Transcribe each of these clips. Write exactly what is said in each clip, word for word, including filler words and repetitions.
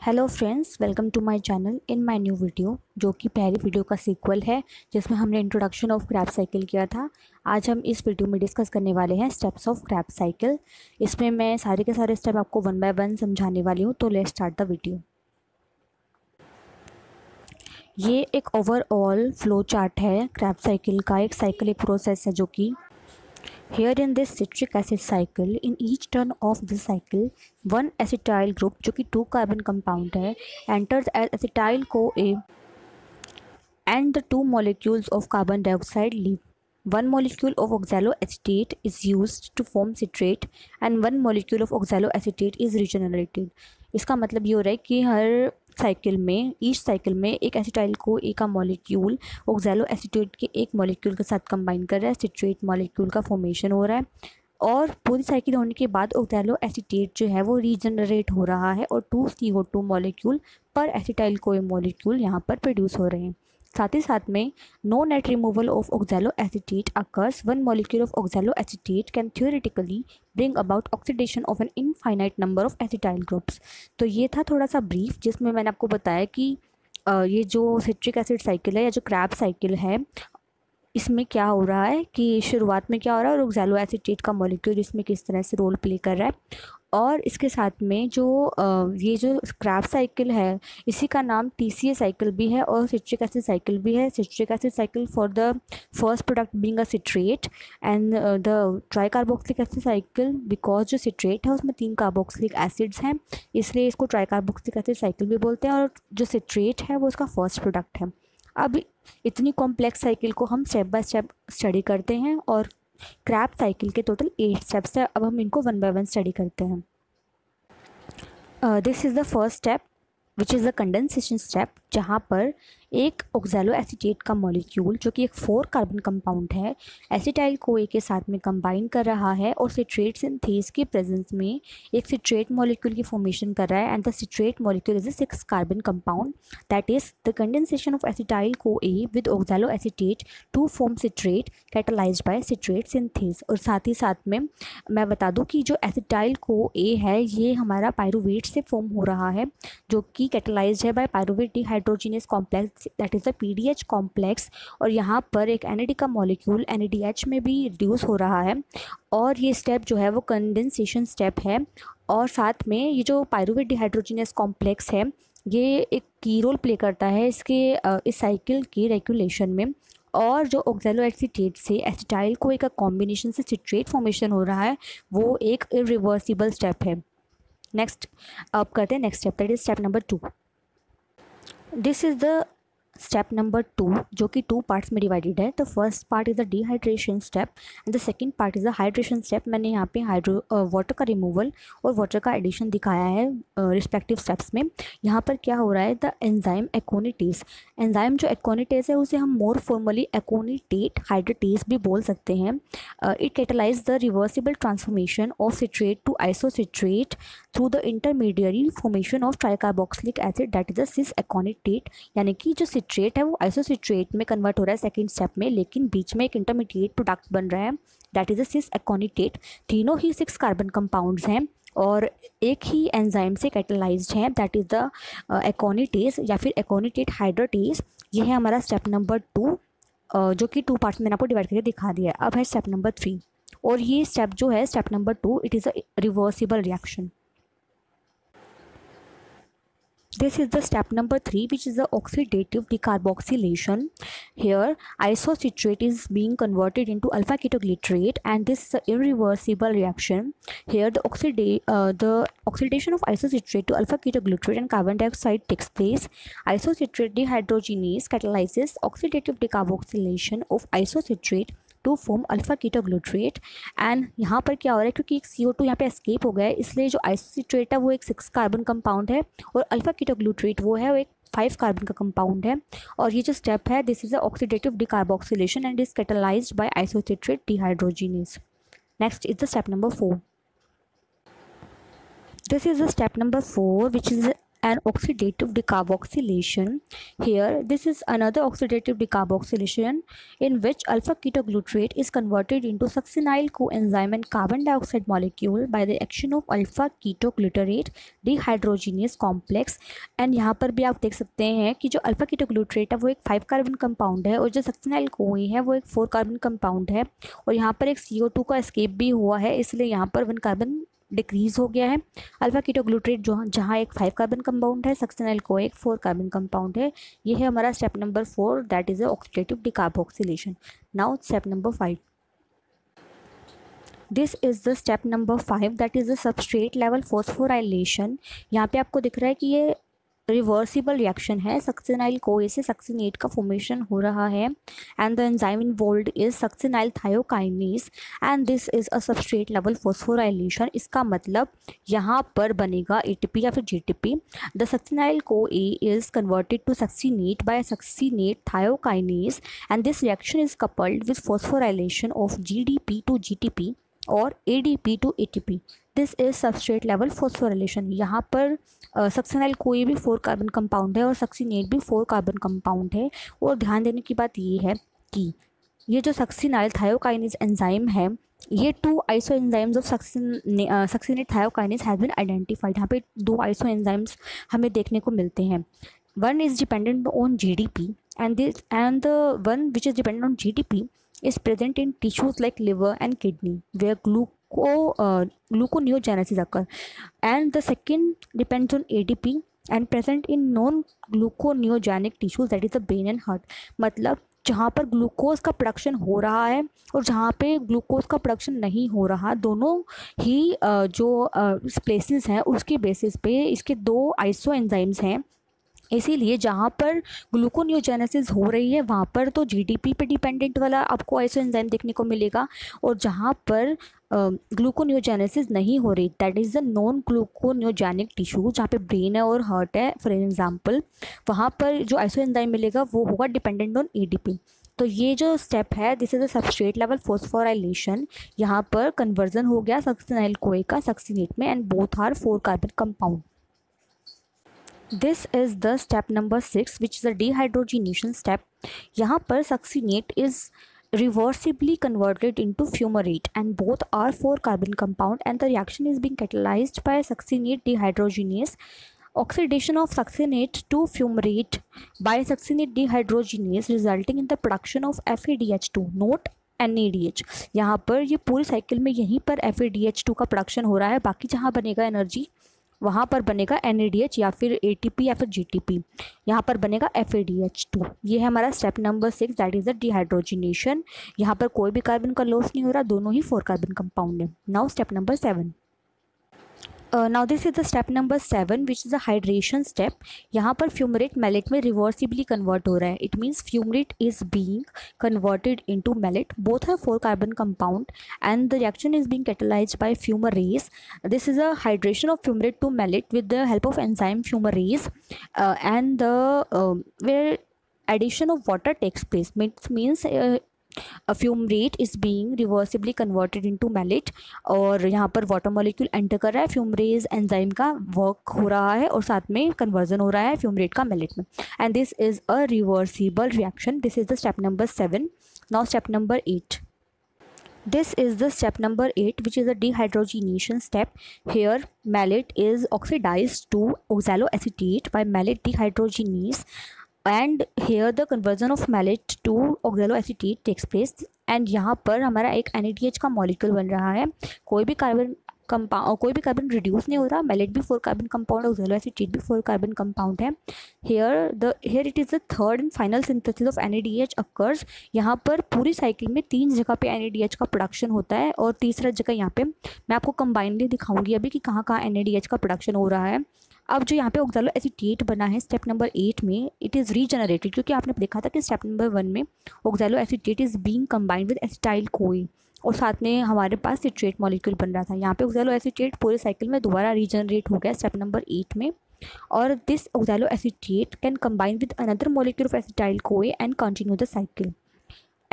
Hello friends, welcome to my channel in my new video, जो कि पहली video का सीक्वल है जिसमें हमने इंट्रोडक्शन ऑफ क्रैब साइकिल किया था। आज हम इस वीडियो में डिस्कस करने वाले हैं स्टेप्स ऑफ क्रैब साइकिल। इसमें मैं सारे के सारे स्टेप आपको वन बाय वन समझाने वाली हूँ, तो लेट्स स्टार्ट द वीडियो। ये एक ओवरऑल फ्लो चार्ट है क्रैब साइकिल का। एक साइकिल एक प्रोसेस है जो कि here in this citric acid cycle, in each turn of the cycle, one acetyl group जो कि टू कार्बन कंपाउंड है enters as acetyl CoA and the two molecules of carbon dioxide leave. One molecule of oxaloacetate is used to form citrate and one molecule of oxaloacetate is regenerated. इसका मतलब ये हो रहा है कि हर cycle में ईच साइकिल में एक एसिटाइल को ए का मॉलिक्यूल ऑक्सैलो एसीटेट के एक मॉलिक्यूल के साथ कंबाइन कर रहा है, सिट्रेट मॉलिक्यूल का फॉर्मेशन हो रहा है और पूरी साइकिल होने के बाद ऑक्सैलो एसीटेट जो है वो रीजनरेट हो रहा है और two C O two molecule पर एसिटाइल को ए मॉलिक्यूल यहाँ पर प्रोड्यूस हो रहे हैं। साथ ही साथ में no net removal of oxaloacetate occurs, one molecule of oxaloacetate can theoretically bring about oxidation of an infinite number of acetyl groups. तो ये था थोड़ा सा ब्रीफ जिसमें मैंने आपको बताया कि ये जो सिट्रिक एसिड साइकिल है या जो क्रैब साइकिल है, इसमें क्या हो रहा है कि शुरुआत में क्या हो रहा है और ऑक्सैलो एसीटेट का मॉलिक्यूल इसमें किस तरह से रोल प्ले कर रहा है। और इसके साथ में जो ये जो क्रैब साइकिल है इसी का नाम टी सी ए साइकिल भी है और सिट्रिक एसिड साइकिल भी है। Citric acid cycle for the first product being a citrate and the tricarboxylic acid cycle because जो सिट्रेट है उसमें तीन कार्बोक्सिलिक एसिड्स हैं, इसलिए इसको ट्राई कार्बोक्सिलिक एसिड साइकिल भी बोलते हैं और जो सिट्रेट है वो उसका फर्स्ट प्रोडक्ट है। अब इतनी कॉम्प्लेक्स साइकिल को हम स्टेप बाय स्टेप स्टडी करते हैं और क्रैब साइकिल के टोटल एट स्टेप्स है। अब हम इनको वन बाय वन स्टडी करते हैं। This is the first step which is the condensation step, जहाँ पर एक ऑक्सैलो एसीटेट का मॉलिक्यूल जो कि एक फोर कार्बन कंपाउंड है एसिटाइल कोए के साथ में कंबाइन कर रहा है और सिट्रेट सिंथेस के प्रेजेंस में एक सिट्रेट मॉलिक्यूल की फॉर्मेशन कर रहा है and the citrate molecule is a six carbon compound, that is the condensation of acetyl CoA with oxaloacetate to form citrate catalyzed by citrate synthase. और साथ ही साथ में मैं बता दूं कि जो एसिटाइल कोए है ये हमारा पायरुवेट से फॉर्म हो रहा है जो कि कैटलाइज्ड है by pyruvate dehydrogenase complex, that is the P D H complex. और यहाँ पर एक एन ए डी का molecule N A D H में भी रिड्यूस हो रहा है और ये स्टेप जो है वो कंडेंसेशन स्टेप है। और साथ में ये जो पायरुवेट डिहाइड्रोजिनेस कॉम्प्लेक्स है ये एक की रोल प्ले करता है इसके इस साइकिल की रेगुलेशन में। और जो ऑक्सैलो एसीटेट से एसिटाइल को एक कॉम्बिनेशन से सिट्रेट फॉर्मेशन हो रहा है वो एक इरिवर्सिबल स्टेप है। नेक्स्ट अब करते हैं next step, that is step number two. This is the step number two जो कि टू पार्ट्स में डिवाइडेड है। The first part is the dehydration step and the second part is the hydration step. मैंने यहाँ पे hydro water का removal और water का एडिशन दिखाया है रिस्पेक्टिव स्टेप्स में। यहाँ पर क्या हो रहा है, द एंजाइम एकोनिटेज, एंजाइम जो एकोनिटेज है उसे हम मोर फॉर्मली एकोनिटेट हाइड्रेटेज भी बोल सकते हैं। It catalyze the reversible transformation of citrate to isocitrate through the intermediary formation of tricarboxylic acid, that is the cis aconitate. यानी कि जो सिट्रेट है वो आइसोसिट्रेट में कन्वर्ट हो रहा है सेकंड स्टेप में, लेकिन बीच में एक इंटरमीडिएट प्रोडक्ट बन रहा है that is the cis aconitate. तीनों ही सिक्स कार्बन कंपाउंड्स हैं और एक ही एंजाइम से कैटलाइज्ड हैं, दैट इज़ द एकोनिटेज या फिर एकोनिटेट हाइड्रेटेज। ये है हमारा स्टेप नंबर टू जो कि टू पार्ट्स में मैंने आपको डिवाइड करके दिखा दिया है। अब है स्टेप नंबर थ्री और ये स्टेप जो है step number two, it is a reversible reaction. This is the step number three, which is the oxidative decarboxylation. Here, isocitrate is being converted into alpha ketoglutarate, and this is an irreversible reaction. Here, the oxida uh, the oxidation of isocitrate to alpha ketoglutarate and carbon dioxide takes place. Isocitrate dehydrogenase catalyzes oxidative decarboxylation of isocitrate to form alpha ketoglutarate. And यहाँ पर क्या हो रहा है, क्योंकि एक सी O to यहाँ पे एस्केप हो गया है इसलिए जो आइसोसिट्रेट है वो एक सिक्स कार्बन कंपाउंड है और अल्फा कीटोग्लूट्रेट वो है वो एक फाइव कार्बन का कंपाउंड है। और ये जो स्टेप है this is a oxidative decarboxylation and is catalyzed by isocitrate dehydrogenase. Next is the step number four. This is the step number four which is an oxidative decarboxylation. Here, this is another oxidative decarboxylation in which alpha ketoglutarate is converted into succinyl coenzyme and carbon dioxide molecule by the action of alpha ketoglutarate dehydrogenase complex. And यहाँ पर भी आप देख सकते हैं कि जो alpha ketoglutarate है वो एक फाइव कार्बन कंपाउंड है और जो सक्सिनाइल कोई है वो एक फोर कार्बन कंपाउंड है और यहाँ पर एक सी ओ टू का एस्केप भी हुआ है, इसलिए यहाँ पर वन कार्बन डिक्रीज हो गया है। अल्फा कीटोग्लूट्रेट जो जहाँ एक फाइव कार्बन कंपाउंड है, सक्सिनाइल को एक फोर कार्बन कंपाउंड है। ये है हमारा step number four, that is oxidative decarboxylation. Now step number five, this is the step number five, that is the substrate level phosphorylation. यहाँ पे आपको दिख रहा है कि ये रिवर्सिबल रिएक्शन है, सक्सिनाइल कोए से सक्सिनेट का फॉर्मेशन हो रहा है and the enzyme involved is succinyl thiokinase and this is a substrate level phosphorylation. इसका मतलब यहाँ पर बनेगा एटीपी या फिर GTP. The succinyl CoA is converted to succinate by succinate thiokinase and this reaction is coupled with phosphorylation of GDP to GTP और ADP to ATP. This is substrate level phosphorylation. यहाँ पर succinyl कोई भी four carbon compound है और succinate भी four carbon compound है। और ध्यान देने की बात ये है कि ये जो सक्सिनाइल थायोकाइनेज एंजाइम है, ये two isoenzymes of succinate thiokinase has been identified. यहाँ पे दो आइसो एंजाइम्स हमें देखने को मिलते हैं। One is dependent on GDP and this and the one which is dependent on GDP is present in tissues like liver and kidney where gluco uh, gluconeogenesis occur, and the second depends on A D P and present in non gluconeogenic tissues, that is the brain and heart। मतलब जहाँ पर glucose का production हो रहा है और जहाँ पे ग्लूकोज का प्रोडक्शन नहीं हो रहा, दोनों ही uh, जो प्लेसेस uh, हैं उसके बेसिस पे इसके दो आइसो एंजाइम्स हैं। इसीलिए जहाँ पर ग्लूकोनियोजेनेसिस हो रही है वहाँ पर तो जीडीपी पे डिपेंडेंट वाला आपको आइसो एंजाइम देखने को मिलेगा, और जहाँ पर ग्लूकोनियोजेनेसिस नहीं हो रही, that is the non gluconeogenic tissue, जहाँ पे ब्रेन है और हार्ट है फॉर एग्जांपल, वहाँ पर जो आइसो एंजाइम मिलेगा वो होगा डिपेंडेंट ऑन एडीपी। तो ये जो स्टेप है this is the substrate level phosphorylation. यहाँ पर कन्वर्जन हो गया सक्सिनाइल कोए का सक्सिनेट में and both are four carbon compound. This is the step number six which is the dehydrogenation step. यहाँ पर succinate is reversibly converted into fumarate and both are four carbon compound and the reaction is being catalyzed by succinate dehydrogenase. Oxidation of succinate to fumarate by succinate dehydrogenase resulting in the production of F A D H two, not N A D H। यहाँ पर ये पूरी cycle में यहीं पर F A D H two का production हो रहा है, बाकी जहाँ बनेगा एनर्जी वहाँ पर बनेगा N A D H या फिर A T P या फिर G T P, यहाँ पर बनेगा F A D H two. ये है हमारा step number six, that is the dehydrogenation. यहाँ पर कोई भी कार्बन का लॉस नहीं हो रहा, दोनों ही फोर कार्बन कंपाउंड है। Now step number seven. Now this is the step number seven which is the hydration step. यहाँ पर फ्यूमरेट मैलेट में रिवर्सिबली कन्वर्ट हो रहा है। It means fumarate is being converted into malate, both है four carbon compound and the reaction is being catalyzed by fumarase. This is a hydration of fumarate to malate with the help of enzyme fumarase and the where addition of water takes place, means means uh, a fumarate is being reversibly converted into malate और यहाँ पर water molecule enter कर रहा है, fumarase enzyme का work हो रहा है और साथ में कन्वर्जन हो रहा है फ्यूमरेट का मैलेट में, and this is a reversible reaction. This is the step number seven. Now step number eight. This is the step number eight, which is the dehydrogenation step. Here malate is oxidized to oxaloacetate by malate dehydrogenase, and here the conversion of malate to oxaloacetate takes place, and यहाँ पर हमारा एक N A D H का molecule बन रहा है। कोई भी कार्बन कंपाउंड कोई भी कार्बन रिड्यूस नहीं हो रहा, मैलेट भी फोर कार्बन कंपाउंड, ऑक्सैलोएसीटेट भी फोर कार्बन कंपाउंड है। Here the here it is the third and final synthesis of N A D H occurs. यहाँ पर पूरी साइकिल में तीन जगह पे N A D H का प्रोडक्शन होता है और तीसरा जगह यहाँ पे मैं आपको कंबाइनली दिखाऊंगी अभी कि कहाँ कहाँ N A D H का प्रोडक्शन हो रहा है। अब जो यहाँ पे ऑक्सैलोएसीटेट बना है स्टेप नंबर एट में, इट इज़ रीजनरेटेड, क्योंकि आपने देखा था कि स्टेप नंबर वन में oxaloacetate is being combined with acetyl CoA और साथ में हमारे पास सिट्रेट मॉलिक्यूल बन रहा था। यहाँ पे ऑक्सैलोएसीटेट पूरे साइकिल में दोबारा रीजनरेट हो गया स्टेप नंबर एट में, और this oxaloacetate can combine with another molecule of acetyl CoA and continue the cycle.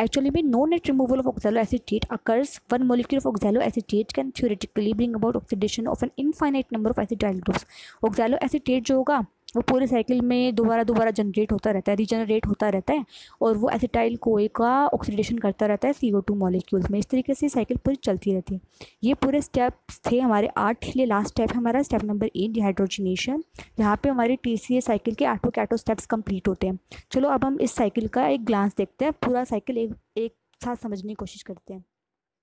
Actually, में no net removal of oxaloacetate occurs. One molecule of oxaloacetate can theoretically bring about oxidation of an infinite number of acetyl groups. oxaloacetate जो होगा वो पूरे cycle में दोबारा दोबारा generate होता रहता है, रीजनरेट होता रहता है, और वो एसिटाइल कोए का ऑक्सीडेशन करता रहता है सी ओ टू मॉलिक्यूल्स में। इस तरीके से साइकिल पूरी चलती रहती है। ये पूरे स्टेप्स थे हमारे आठ। लिए लास्ट स्टेप है हमारा स्टेप नंबर एट, डिहाइड्रोजनेशन, जहाँ पे हमारी टी सी ए साइकिल के आठों के आठों स्टेप्स कंप्लीट होते हैं। चलो अब हम इस साइकिल का एक ग्लांस देखते हैं, पूरा साइकिल एक एक साथ समझने की कोशिश करते हैं।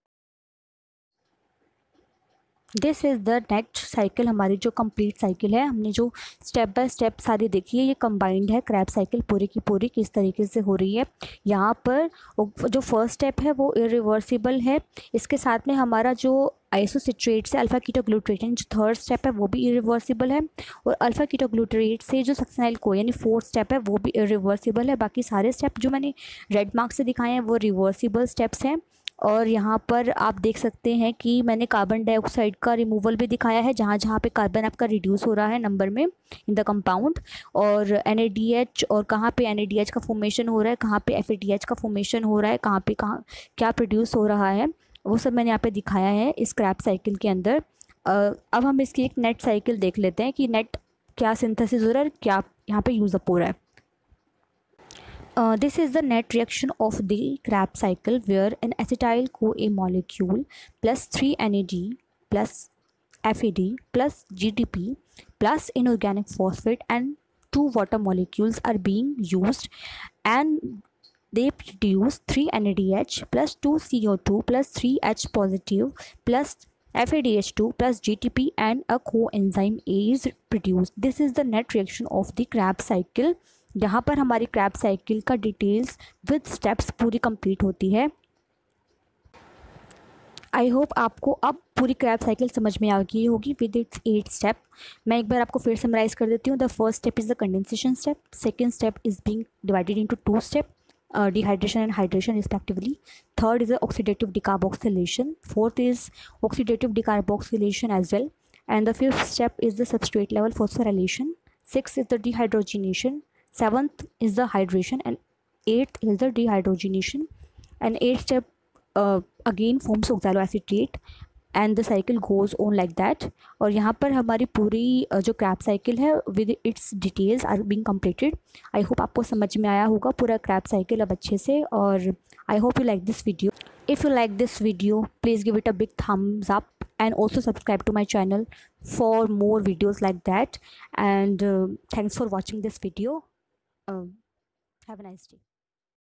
This is the next cycle, हमारी जो कंप्लीट साइकिल है। हमने जो स्टेप बाय स्टेप सारी देखी है, ये कंबाइंड है क्रैब साइकिल पूरी की पूरी किस तरीके से हो रही है। यहाँ पर जो फर्स्ट स्टेप है वो इरिवर्सिबल है, इसके साथ में हमारा जो आइसोसिट्रेट से अल्फा कीटोग्लूटरेट जो थर्ड स्टेप है वो भी इरिवर्सिबल है, और अल्फा कीटोग्लूटरेट से जो सक्सेनाइल को यानी फोर्थ स्टेप है वो भी इरिवर्सिबल है। बाकी सारे स्टेप जो मैंने रेड मार्क से दिखाए हैं वो रिवर्सिबल स्टेप्स हैं। और यहाँ पर आप देख सकते हैं कि मैंने कार्बन डाइऑक्साइड का रिमूवल भी दिखाया है, जहाँ जहाँ पे कार्बन आपका रिड्यूस हो रहा है नंबर में इन द कंपाउंड, और एन ए डी एच, और कहाँ पे एन ए डी एच का फॉर्मेशन हो रहा है, कहाँ पे एफ ए डी एच का फॉर्मेशन हो रहा है, कहाँ पे कहाँ क्या प्रोड्यूस हो रहा है, वो सब मैंने यहाँ पे दिखाया है इस क्रैब साइकिल के अंदर। अब हम इसकी एक नेट साइकिल देख लेते हैं कि नेट क्या सिंथेसिस हो रहा है, क्या यहाँ पे यूज़ अप हो रहा है। Uh, this is the net reaction of the Krebs cycle, where an acetyl CoA molecule plus three N A D plus F A D plus G D P plus inorganic phosphate and two water molecules are being used, and they produce three N A D H plus two C O two plus three H positive plus F A D H two plus G T P, and a coenzyme A is produced. This is the net reaction of the Krebs cycle, यहाँ पर हमारी Krebs cycle का details with steps पूरी complete होती है। आई hope आपको अब पूरी क्रैब साइकिल समझ में आ गई होगी विद इट्स एट स्टेप। मैं एक बार आपको फिर समराइज कर देती हूँ। The first step is the condensation step, second step is being divided into two step, dehydration and hydration respectively. Third is the oxidative decarboxylation. Fourth is oxidative decarboxylation as well. And the fifth step is the substrate level phosphorylation. Sixth is the dehydrogenation. Seventh is the hydration, and eighth is the dehydrogenation. And eighth step uh, again forms oxaloacetate, and the cycle goes on like that. और यहाँ पर हमारी पूरी uh, जो Krebs cycle है with its details are being completed. I hope आपको समझ में आया होगा पूरा क्रैब साइकिल अब अच्छे से, और I hope you like this video. If you like this video please give it a big thumbs up, and also subscribe to my channel for more videos like that. And uh, thanks for watching this video. Uh, have a nice day.